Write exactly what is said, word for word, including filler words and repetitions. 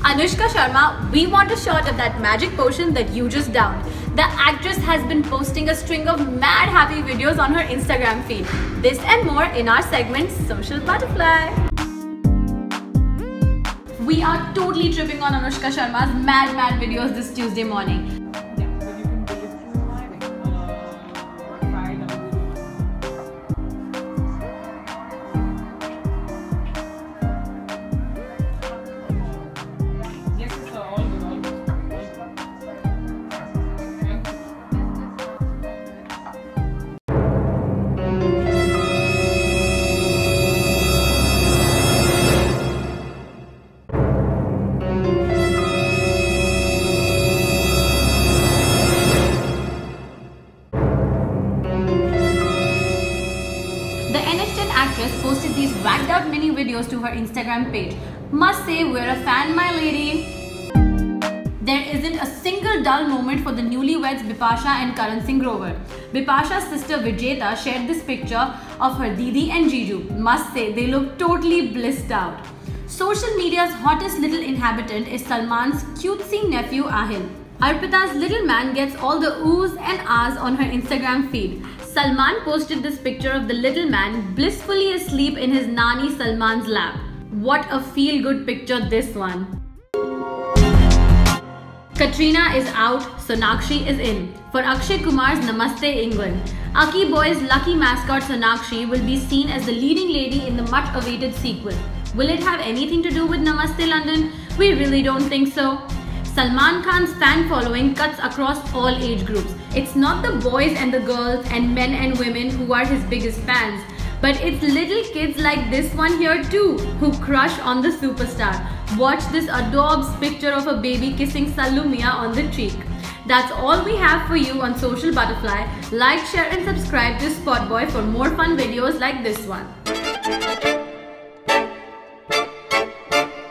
Anushka Sharma, we want a shot of that magic potion that you just downed. The actress has been posting a string of mad happy videos on her Instagram feed. This and more in our segment Social Butterfly. We are totally tripping on Anushka Sharma's mad mad videos this Tuesday morning. The N H ten actress posted these whacked out mini videos to her Instagram page. Must say we're a fan, my lady. There isn't a single dull moment for the newlyweds Bipasha and Karan Singh Grover. Bipasha's sister Vijeta shared this picture of her Didi and Jiju. Must say they look totally blissed out. Social media's hottest little inhabitant is Salman's cutesy nephew Ahil. Arpita's little man gets all the oohs and ahs on her Instagram feed. Salman posted this picture of the little man blissfully asleep in his Nani Salman's lap. What a feel-good picture this one. Katrina is out, Sonakshi is in. For Akshay Kumar's Namaste England, Aki Boy's lucky mascot Sonakshi will be seen as the leading lady in the much-awaited sequel. Will it have anything to do with Namaste London? We really don't think so. Salman Khan's fan following cuts across all age groups. It's not the boys and the girls and men and women who are his biggest fans, but it's little kids like this one here too who crush on the superstar. Watch this adorbs picture of a baby kissing Salumia on the cheek. That's all we have for you on Social Butterfly. Like, share and subscribe to Spotboy for more fun videos like this one.